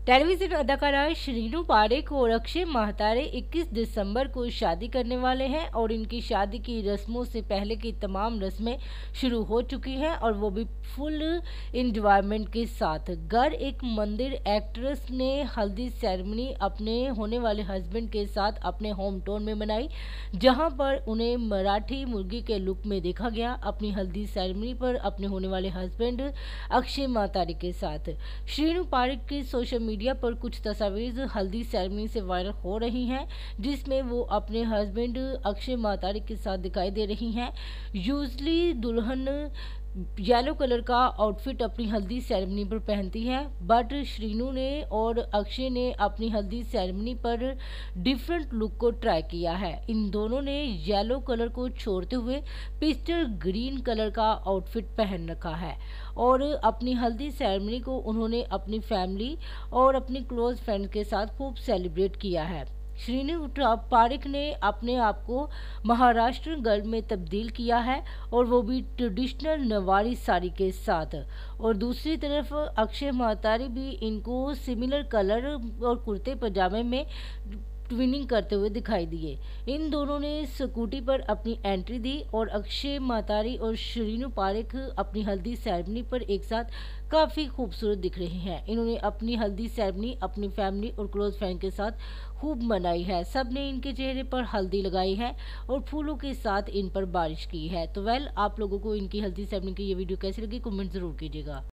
Television अदाकारा श्रीनू पारेख और अक्षय माहतारे 21 दिसंबर को शादी करने वाले हैं और इनकी शादी की रस्मों से पहले की तमाम रस्में शुरू हो चुकी हैं और वो भी फुल इंजॉयमेंट के साथ। घर एक मंदिर एक्ट्रेस ने हल्दी सेरेमनी अपने होने वाले हस्बैंड के साथ अपने होम टाउन में मनाई, जहां पर उन्हें मराठी मुर्गी के लुक में देखा गया अपनी हल्दी सेरेमनी पर अपने होने वाले हस्बैंड अक्षय माहतारे के साथ। श्रीनू पारेख की सोशल मीडिया पर कुछ तस्वीर हल्दी सेरेमनी से वायरल हो रही हैं, जिसमें वो अपने हस्बैंड अक्षय माहतारे के साथ दिखाई दे रही हैं। यूजली दुल्हन येलो कलर का आउटफिट अपनी हल्दी सेरेमनी पर पहनती है, बट श्रीनू ने और अक्षय ने अपनी हल्दी सेरेमनी पर डिफरेंट लुक को ट्राई किया है। इन दोनों ने येलो कलर को छोड़ते हुए पिस्टल ग्रीन कलर का आउटफिट पहन रखा है और अपनी हल्दी सेरेमनी को उन्होंने अपनी फैमिली और अपनी क्लोज फ्रेंड के साथ खूब सेलिब्रेट किया है। श्रीनू पारेख ने अपने आप को महाराष्ट्र गर्ल में तब्दील किया है और वो भी ट्रेडिशनल नवारी साड़ी के साथ। और दूसरी तरफ अक्षय माहतारे भी इनको सिमिलर कलर और कुर्ते पजामे में ट्विनिंग करते हुए दिखाई दिए। इन दोनों ने स्कूटी पर अपनी एंट्री दी और अक्षय माहतारे और श्रीनू पारेख अपनी हल्दी सेरेमनी पर एक साथ काफ़ी खूबसूरत दिख रहे हैं। इन्होंने अपनी हल्दी सेरेमनी अपनी फैमिली और क्लोज फ्रेंड के साथ खूब मनाई है। सब ने इनके चेहरे पर हल्दी लगाई है और फूलों के साथ इन पर बारिश की है। तो वेल, आप लोगों को इनकी हल्दी सेरेमनी की ये वीडियो कैसी लगी कमेंट ज़रूर कीजिएगा।